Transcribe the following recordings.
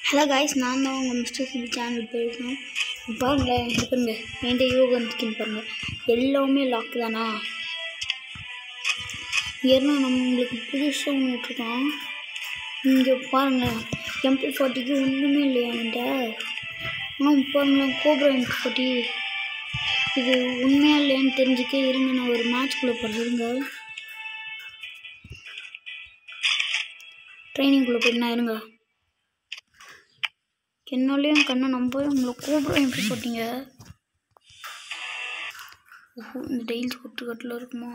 Hello guys, நான் தான் உங்கள் மிஸ்டர் சிபி சேனல் பேசுகிறேன். பாருங்களேன், இருக்குங்க என்கிட்ட யோகா ஸ்கின் பாருங்கள், எல்லாமே லாக் தானா. ஏன்னா நம்ம உங்களுக்கு புதுசாக ஒன்று விட்டுருக்கோம். இங்கே பாருங்களேன், MP40க்கு ஒன்றுமே இல்லையா என்கிட்ட. ஆனால் பாருங்களேன், கோப்ரா MP40 இது உண்மையாக இல்லையான்னு தெரிஞ்சுக்க இருங்க, நான் ஒரு மேட்ச்குள்ளே போடுறேங்க. ட்ரைனிங்குள்ளே போயிட்டு நான் இருங்க. என்னாலையும் கண்ணை நம்ப உங்களை கோப்ரா எப்படி போட்டீங்க? இந்த டெய்ல்ஸ் கட்டில் இருக்குமா?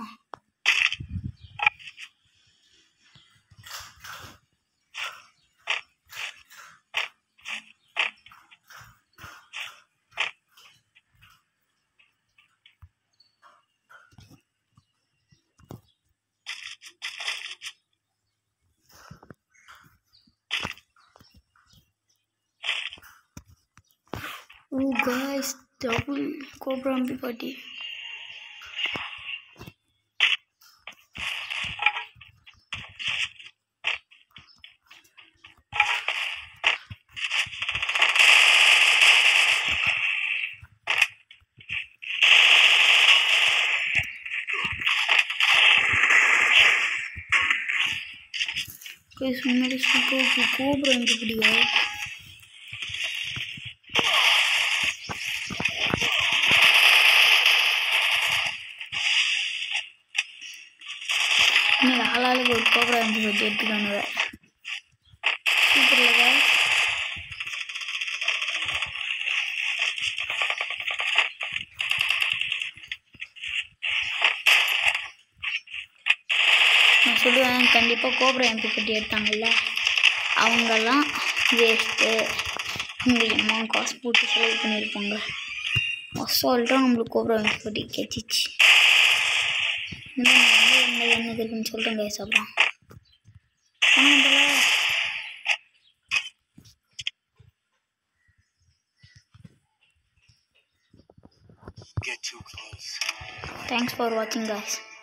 Oh guys, double Cobra MP40. Guys, முன்னாடி சூப்பர் Cobra MP40. ஆளாளுக்கு ஒரு கோப்ரா MP40 எடுத்துக்கானுவ. சூப்பர் இல்லையா? நான் சொல்லுவேன், கண்டிப்பாக கோப்ரா MP40 எடுத்தாங்கல்ல அவங்கெல்லாம் வேஸ்ட்டு. இங்கே காசு போட்டு செலவு பண்ணியிருப்பாங்க. அசால்ட்டாக நம்மளுக்கு கோப்ரா MP40 கிடைச்சிச்சு. என்ன இருக்குன்னு சொல்கிறேன் கைஸ். அப்புறம் Thanks for watching guys.